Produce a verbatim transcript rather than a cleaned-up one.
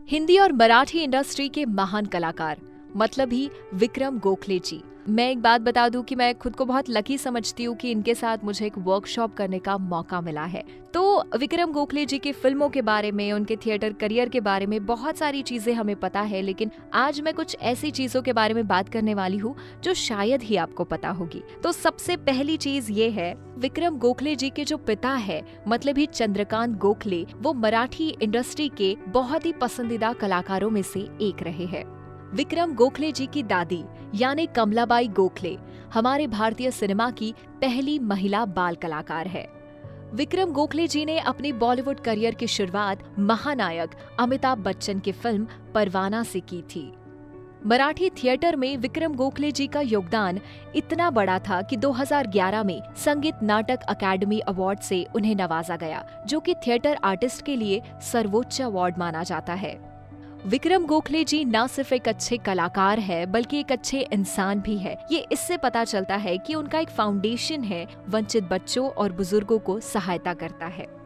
हिंदी और मराठी इंडस्ट्री के महान कलाकार मतलब ही विक्रम गोखले जी। मैं एक बात बता दूं कि मैं खुद को बहुत लकी समझती हूँ कि इनके साथ मुझे एक वर्कशॉप करने का मौका मिला है। तो विक्रम गोखले जी की फिल्मों के बारे में, उनके थिएटर करियर के बारे में बहुत सारी चीजें हमें पता है, लेकिन आज मैं कुछ ऐसी चीजों के बारे में बात करने वाली हूँ जो शायद ही आपको पता होगी। तो सबसे पहली चीज ये है, विक्रम गोखले जी के जो पिता है मतलब ही चंद्रकांत गोखले, वो मराठी इंडस्ट्री के बहुत ही पसंदीदा कलाकारों में से एक रहे हैं। विक्रम गोखले जी की दादी यानी कमलाबाई गोखले हमारे भारतीय सिनेमा की पहली महिला बाल कलाकार है। विक्रम गोखले जी ने अपनी बॉलीवुड करियर की शुरुआत महानायक अमिताभ बच्चन की फिल्म परवाना से की थी। मराठी थिएटर में विक्रम गोखले जी का योगदान इतना बड़ा था कि दो हज़ार ग्यारह में संगीत नाटक अकादमी अवार्ड से उन्हें नवाजा गया, जो कि थिएटर आर्टिस्ट के लिए सर्वोच्च अवार्ड माना जाता है। विक्रम गोखले जी न सिर्फ एक अच्छे कलाकार है बल्कि एक अच्छे इंसान भी है। ये इससे पता चलता है कि उनका एक फाउंडेशन है, वंचित बच्चों और बुजुर्गों को सहायता करता है।